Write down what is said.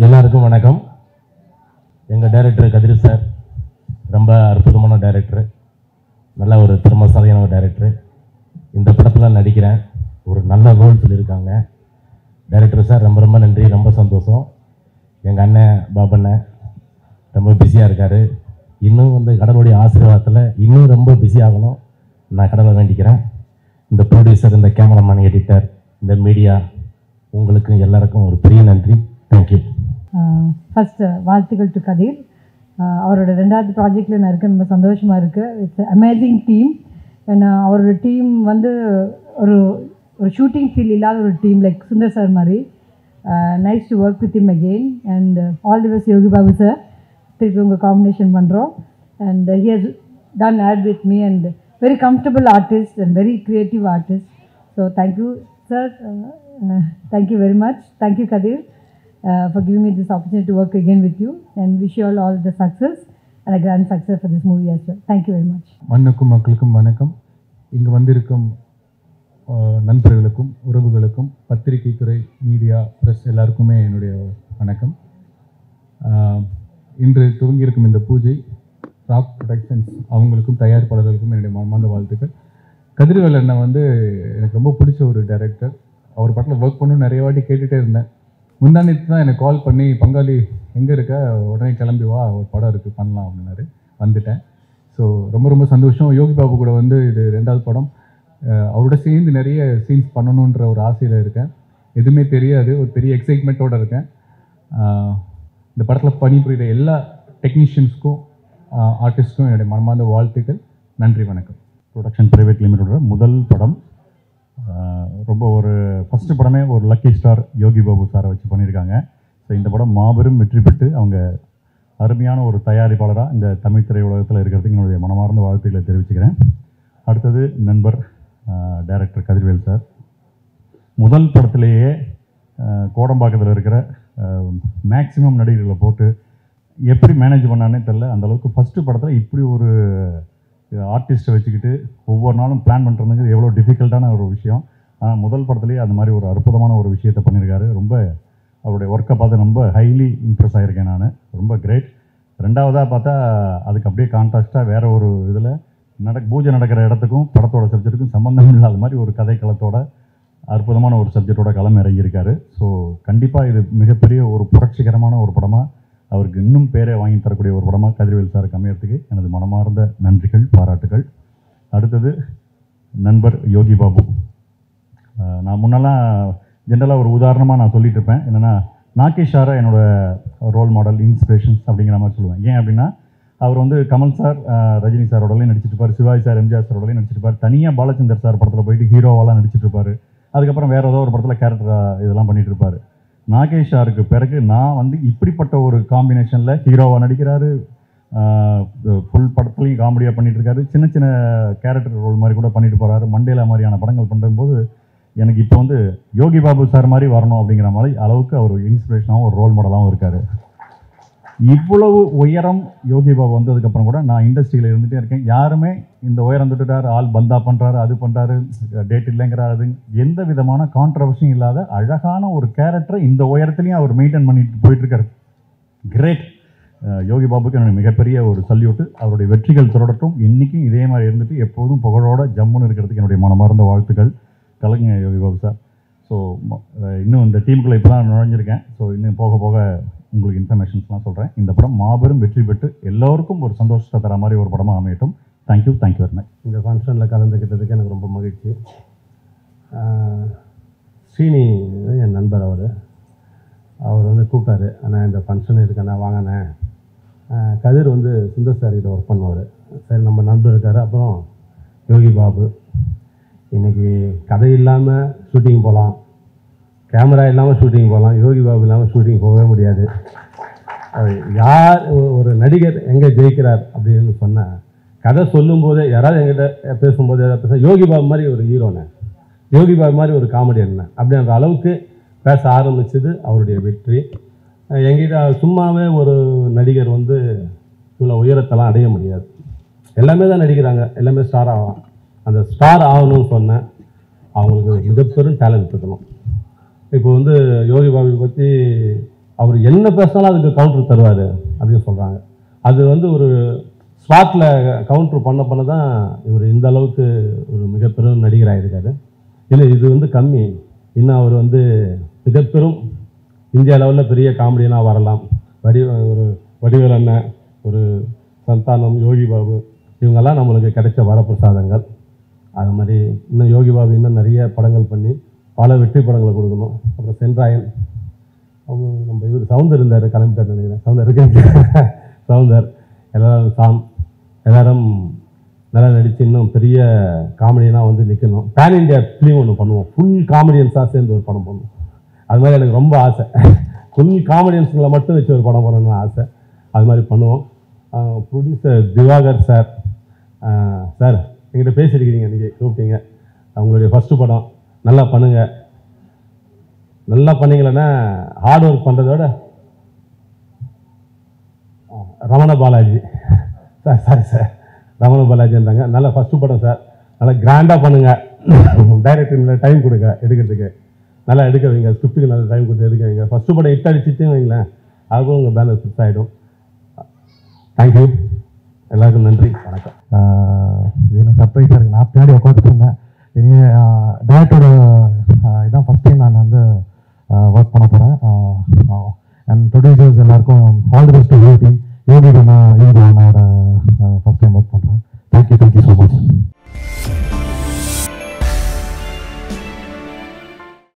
எல்லாருக்கும் வணக்கம். எங்கள் டைரக்டர் கதிர் சார் ரொம்ப அற்புதமான டைரக்டர், நல்ல ஒரு திறமைசாலியான ஒரு டைரக்டர். இந்த படத்தில் நடிக்கிறேன், ஒரு நல்ல ரோல் சொல்லியிருக்காங்க. டைரக்டர் சார் ரொம்ப ரொம்ப நன்றி, ரொம்ப சந்தோஷம். எங்கள் அண்ணன் பாபண்ணன் ரொம்ப பிஸியாக இருக்கார். இன்னும் வந்து கடவுளுடைய ஆசீர்வாதத்தில் இன்னும் ரொம்ப பிஸியாகணும் நான் கடவுளை வேண்டிக்கிறேன். இந்த ப்ரொடியூசர், இந்த கேமராமேன், எடிட்டர், இந்த மீடியா, உங்களுக்கு எல்லாருக்கும் ஒரு பெரிய நன்றி. தேங்க்யூ. ஃபஸ்ட்டு வாழ்த்துக்கள் டு கதிர். அவரோட 2வது ப்ராஜெக்டில் நான் இருக்க ரொம்ப சந்தோஷமாக இருக்குது. It's amazing team. ஏன்னா அவரோட டீம் வந்து ஒரு ஒரு ஷூட்டிங் ஃபீல் இல்லாத ஒரு டீம், லைக் சுந்தர் சார் மாதிரி. Nice to work with him again and all the best Yogi Babu sir. திருப்பி உங்கள் காம்பினேஷன் பண்ணுறோம். And he has done ad with me and very comfortable artist and very creative artist. So thank you sir, thank you very much. Thank you Kathir for giving me this opportunity to work again with you, and wish you all the success and a grand success for this movie as well. Thank you very much. மண்ணுக்கும் மக்களுக்கும் வணக்கம். இங்கு வந்திருக்கும் நண்பர்களுக்கும் உறவுகளுக்கும் பத்திரிகை துறை, media, press எல்லாருக்குமே என்னுடைய வணக்கம். இன்று துவங்கியிருக்கும் இந்த பூஜை ராக் ப்ரொடக்ஷன்ஸ் அவங்களுக்கும் தயாரிப்பாளர்களுக்கும் என்னுடைய மனமார்ந்த வாழ்த்துக்கள். கதிர்வேல் அண்ணன் வந்து எனக்கு ரொம்ப பிடிச்ச ஒரு டைரக்டர். அவர் படத்தில் ஒர்க் பண்ணணும்னு நிறைய வாட்டி கேட்டுகிட்டே இருந்தேன். முந்தானத்து தான் எனக்கு கால் பண்ணி, பங்காளி எங்கே இருக்க, உடனே கிளம்பி வா, ஒரு படம் இருக்குது பண்ணலாம் அப்படின்னாரு. வந்துட்டேன். ஸோ ரொம்ப ரொம்ப சந்தோஷம். யோகி பாபு கூட வந்து இது 2வது படம். அவரோட சேர்ந்து நிறைய சீன்ஸ் பண்ணணுன்ற ஒரு ஆசையில் இருக்கேன். எதுவுமே தெரியாது, ஒரு பெரிய எக்ஸைட்மெண்ட்டோடு இருக்கேன். இந்த படத்தில் பணிபுரிகிற எல்லா டெக்னீஷியன்ஸ்க்கும் ஆர்டிஸ்ட்க்கும் என்னுடைய மனமார்ந்த வாழ்த்துக்கள். நன்றி, வணக்கம். ப்ரொடக்ஷன் பிரைவேட் லிமிட்டோட முதல் படம். ரொம்ப ஒரு ஃபஸ்ட்டு படமே ஒரு லக்கி ஸ்டார் யோகி பாபு சாரை வச்சு பண்ணியிருக்காங்க. ஸோ இந்த படம் மாபெரும் வெற்றி பெற்று அவங்க அருமையான ஒரு தயாரிப்பாளராக இந்த தமிழ் திரையுலகத்தில் இருக்கிறதுக்கு என்னுடைய மனமார்ந்த வாழ்த்துக்களை தெரிவிச்சுக்கிறேன். அடுத்தது நண்பர் டைரக்டர் கதிர்வேல் சார். முதல் படத்திலேயே கோடம்பாக்கத்தில் இருக்கிற மேக்சிமம் நடிகர்களை போட்டு எப்படி மேனேஜ் பண்ணானே தெரில. அந்தளவுக்கு ஃபஸ்ட்டு படத்தில் இப்படி ஒரு ஆர்டிஸ்ட்டை வச்சுக்கிட்டு ஒவ்வொரு நாளும் பிளான் பண்ணுறதுங்கிறது எவ்வளோ டிஃபிகல்ட்டான ஒரு விஷயம். ஆனால் முதல் படத்துலேயே அந்த மாதிரி ஒரு அற்புதமான ஒரு விஷயத்தை பண்ணியிருக்காரு. ரொம்ப அவருடைய ஒர்க்கை பார்த்து ரொம்ப ஹைலி இம்ப்ரெஸ் ஆகியிருக்கேன் நான். ரொம்ப கிரேட். 2வதாக பார்த்தா அதுக்கு அப்படியே கான்ட்ராஸ்ட்டாக வேறு ஒரு இதில் பூஜை நடக்கிற இடத்துக்கும் படத்தோட சப்ஜெக்ட்டுக்கும் சம்மந்தம் இல்லாத மாதிரி ஒரு கதை களத்தோட அற்புதமான ஒரு சப்ஜெக்டோட களம் இறங்கியிருக்காரு. ஸோ கண்டிப்பாக இது மிகப்பெரிய ஒரு புரட்சிகரமான ஒரு படமாக, அவருக்கு இன்னும் பேரை வாங்கி தரக்கூடிய ஒரு படமாக கதிர்வேல் சாருக்கு அமையறதுக்கு எனது மனமார்ந்த நன்றிகள், பாராட்டுகள். அடுத்தது நண்பர் யோகி பாபு. நான் முன்னெல்லாம் ஜென்ரலாக ஒரு உதாரணமாக நான் சொல்லிட்டு இருப்பேன். என்னென்னா, நாகேஷாரை என்னோடய ரோல் மாடல், இன்ஸ்பிரேஷன்ஸ் அப்படிங்கிற மாதிரி சொல்லுவேன். ஏன் அப்படின்னா, அவர் வந்து கமல் சார், ரஜினி சாரோடலையும் நடிச்சிட்ருப்பார், சிவாஜி சார், எம்ஜிஆர் சாரோடலையும் நடிச்சிருப்பார், தனியாக பாலச்சந்தர் சார் படத்தில் போயிட்டு ஹீரோவெல்லாம் நடிச்சிட்ருப்பார். அதுக்கப்புறம் வேறு ஏதோ ஒரு படத்தில் கேரக்டராக இதெல்லாம் பண்ணிகிட்டு இருப்பார். நாகேஷ் சாருக்கு பிறகு நான் வந்து இப்படிப்பட்ட ஒரு காம்பினேஷனில் ஹீரோவாக நடிக்கிறாரு, ஃபுல் படத்துலையும் காமெடியாக பண்ணிகிட்ருக்காரு, சின்ன சின்ன கேரக்டர் ரோல் மாதிரி கூட பண்ணிட்டு போகிறாரு. மண்டேலா மாதிரியான படங்கள் பண்ணும்போது எனக்கு இப்போ வந்து யோகி பாபு சார் மாதிரி வரணும் அப்படிங்கிற மாதிரி அளவுக்கு அவர் இன்ஸ்பிரேஷனாகவும் ஒரு ரோல் மாடலாகவும் இருக்கார். இவ்வளவு உயரம் யோகி பாபு வந்ததுக்கப்புறம் கூட நான் இண்டஸ்ட்ரியில் இருந்துகிட்டே இருக்கேன். யாருமே இந்த உயரம் தொட்டுட்டார், ஆள் பந்தா பண்ணுறாரு, அது பண்ணுறாரு, டேட் இல்லைங்கிறாரு, அது எந்த விதமான கான்ட்ரவர்சியும் இல்லாத அழகான ஒரு கேரக்டரை இந்த உயரத்துலையும் அவர் மெயின்டைன் பண்ணிட்டு போயிட்டுருக்காரு. கிரேட். யோகி பாபுக்கு எனக்கு மிகப்பெரிய ஒரு சல்யூட்டு. அவருடைய வெற்றிகள் தொடரட்டும். இன்றைக்கும் இதே மாதிரி இருந்துட்டு எப்போதும் புகழோட ஜம்முன்னு இருக்கிறதுக்கு என்னுடைய மனமார்ந்த வாழ்த்துக்கள். கலங்க யோகி பாபு சார். ஸோ இன்னும் இந்த டீமுக்குள்ளே இப்போ தான் நுழைஞ்சிருக்கேன். ஸோ இன்னும் போக போக உங்களுக்கு இன்ஃபர்மேஷன்ஸ்லாம் சொல்கிறேன். இந்த படம் மாபெரும் வெற்றி பெற்று எல்லோருக்கும் ஒரு சந்தோஷத்தை தர மாதிரி ஒரு படமாக அமையட்டும். Thank you very much. இந்த ஃபங்க்ஷனில் கலந்துக்கிட்டதுக்கு எனக்கு ரொம்ப மகிழ்ச்சி. ஸ்ரீனி என் நண்பர், அவர் வந்து கூப்பிட்டாரு, ஆனால் இந்த ஃபங்க்ஷன் இருக்குண்ணா வாங்கண்ணே. கதிர் வந்து சுந்தர் சார் கிட்ட ஒர்க் பண்ணுவார். சரி, நம்ம நண்பர் இருக்கார். அப்புறம் யோகி பாபு, இன்றைக்கி கதை இல்லாமல் ஷூட்டிங் போகலாம், கேமரா இல்லாமல் ஷூட்டிங் போகலாம், யோகி பாபு இல்லாமல் ஷூட்டிங் போகவே முடியாது. யார் ஒரு நடிகர் எங்கே ஜெயிக்கிறார் அப்படின்னு சொன்னால், கதை சொல்லும்போதே யாராவது எங்கிட்ட பேசும்போது ஏதாவது பேச, யோகி பாபு மாதிரி ஒரு ஹீரோனை, யோகி பாபு மாதிரி ஒரு காமெடியன் அப்படின்ற அளவுக்கு பேச ஆரம்பிச்சது அவருடைய வெற்றி. எங்கிட்ட சும்மாவே ஒரு நடிகர் வந்து இவ்வளோ உயரத்தெல்லாம் அடைய முடியாது. எல்லாமே தான் நடிக்கிறாங்க, எல்லாமே ஸ்டார் ஆகலாம். அந்த ஸ்டார் ஆகணும்னு சொன்னேன், அவங்களுக்கு மிகப்பெரும் டேலண்ட் இருக்கணும். இப்போ வந்து யோகி பாபு பற்றி அவர் என்ன பேசினாலும் அதுக்கு கவுண்டர் தருவார் அப்படின்னு சொல்கிறாங்க. அது வந்து ஒரு ஸ்பாட்டில் கவுண்டர் பண்ண தான் இவர் இந்த அளவுக்கு ஒரு மிகப்பெரும் நடிகராக இருக்காரு. இல்லை இது வந்து கம்மி, இன்னும் அவர் வந்து மிகப்பெரும் இந்தியா லெவலில் பெரிய காமெடியனாக வரலாம். ஒரு வடிவேல் அண்ணன், ஒரு சந்தானம், யோகி பாபு, இவங்கெல்லாம் நம்மளுக்கு கிடைச்ச வரப்பிரசாதங்கள். அது மாதிரி இன்னும் யோகி பாபு இன்னும் நிறைய படங்கள் பண்ணி பல வெற்றி படங்களை கொடுக்கணும். அப்புறம் சென்றாயன், அவங்க நம்ம இவர் சவுந்தர் இருந்தார், கிளம்பிட்டார் நினைக்கிறேன். சவுந்தர் இருக்கு, சவுந்தர், எல்லாரும் சாம், எல்லாரும் நல்லா நடித்து இன்னும் பெரிய காமெடியனாக வந்து நிற்கணும். பேன் இண்டியா ஃபிலிம் ஒன்று பண்ணுவோம், ஃபுல் காமெடியன்ஸாக சேர்ந்து ஒரு படம் பண்ணுவோம். அது மாதிரி எனக்கு ரொம்ப ஆசை. ஃபுல் காமெடியன்ஸுங்களை மட்டும் வச்சு ஒரு படம் பண்ணணும்னு ஆசை. அது மாதிரி பண்ணுவோம். ப்ரொடியூசர் திவாகர் சார், சார் எங்கிட்ட பேசியிருக்கிறீங்க, நீங்கள் கூப்பிட்டீங்க. அவங்களுடைய ஃபஸ்ட்டு படம் நல்லா பண்ணுங்கள். நல்லா பண்ணிங்களேன்னா ஹார்ட் ஒர்க் பண்ணுறதோட Ramana Balaji sir, sorry sir, Ramana பாலாஜின்றாங்க. நல்லா ஃபஸ்ட்டு படம் சார், நல்லா கிராண்டாக பண்ணுங்கள். டைரக்டர் டைம் கொடுங்க எடுக்கிறதுக்கு, நல்லா எடுக்க வைங்க. ஸ்கிரிப்டுக்கு நல்லா டைம் கொடுத்து எடுக்க வைங்க. ஃபஸ்ட்டு படம் ஹிட் அடிச்சுட்டு வைங்களேன், அதுவும் உங்கள் பேலன்ஸ் ஃபிக்ஸ் ஆகிடும். தேங்க்யூ, எல்லாருக்கும் நன்றி, வணக்கம். இது எனக்கு சர்ப்ரைஸாக இருக்குது. நான் பின்னாடி உட்காந்துட்டு இருந்தேன். இனி டேரக்டரோட இதான் ஃபஸ்ட் டைம் நான் வந்து ஒர்க் பண்ண போகிறேன். அண்ட் ப்ரொடியூசர்ஸ் எல்லாருக்கும் ஆல் தி பெஸ்ட். யோகி அண்ணா, யோகி அண்ணாவோட ஃபஸ்ட் டைம் ஒர்க்